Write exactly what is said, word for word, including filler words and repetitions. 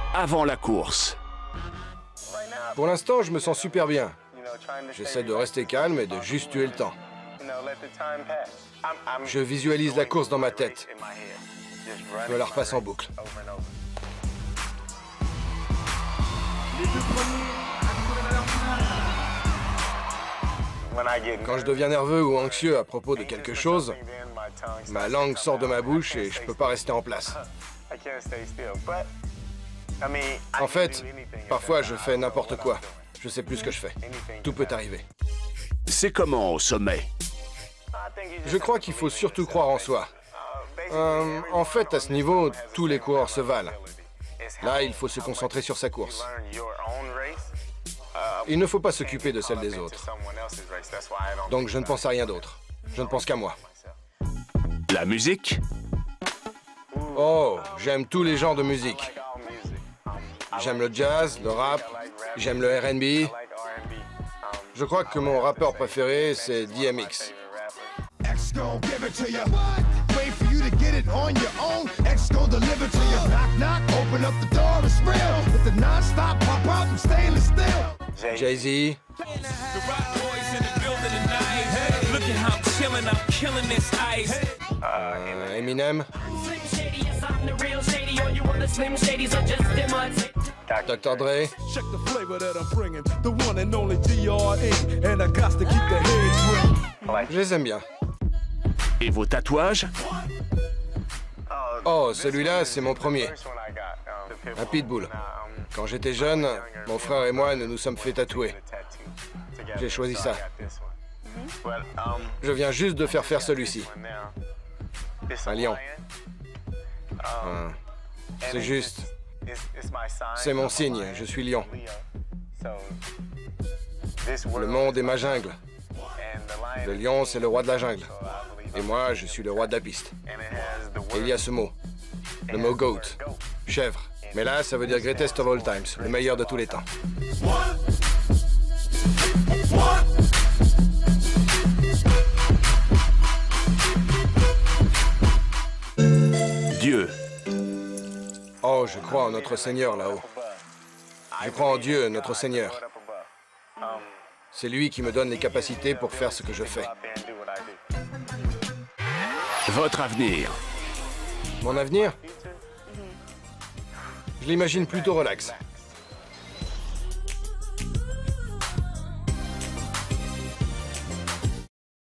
avant la course. Pour l'instant, je me sens super bien. J'essaie de rester calme et de juste tuer le temps. Je visualise la course dans ma tête. Je me la repasse en boucle. Quand je deviens nerveux ou anxieux à propos de quelque chose, ma langue sort de ma bouche et je peux pas rester en place. En fait, parfois je fais n'importe quoi. Je sais plus ce que je fais. Tout peut arriver. C'est comment au sommet? Je crois qu'il faut surtout croire en soi. Euh, en fait, à ce niveau, tous les coureurs se valent. Là, il faut se concentrer sur sa course. Il ne faut pas s'occuper de celle des autres. Donc je ne pense à rien d'autre. Je ne pense qu'à moi. La musique? Oh, j'aime tous les genres de musique. J'aime le jazz, le rap, j'aime le R and B. Je crois que mon rappeur préféré, c'est D M X. Jay-Z. Euh, Eminem. docteur Dre. Je les aime bien. Et vos tatouages? Oh, celui-là, c'est mon premier. Un pitbull. Quand j'étais jeune, mon frère et moi, nous nous sommes fait tatouer. J'ai choisi ça. Je viens juste de faire faire celui-ci. Un lion. Un... C'est juste... C'est mon signe, je suis lion. Le monde est ma jungle. Le lion, c'est le roi de la jungle. Et moi, je suis le roi de la piste. Et il y a ce mot. Le mot goat. Chèvre. Mais là, ça veut dire greatest of all times. Le meilleur de tous les temps. Dieu. Oh, je crois en notre Seigneur là-haut. Je crois en Dieu, notre Seigneur. C'est lui qui me donne les capacités pour faire ce que je fais. Votre avenir. Mon avenir? Je l'imagine plutôt relax.